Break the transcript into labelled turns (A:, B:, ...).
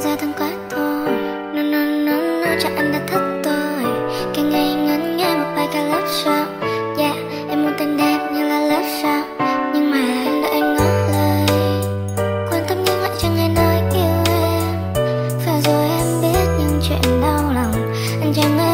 A: ra thân quá thôi. No, chắc anh đã thích tôi. Càng ngày ngân nghe một bài ca love song. Yeah, em muốn tên đẹp như là love song, nhưng mà anh đợi em ngỏ lời. Quan tâm nhưng lại chẳng ai nói yêu em. Và rồi em biết những chuyện đau lòng anh chẳng ai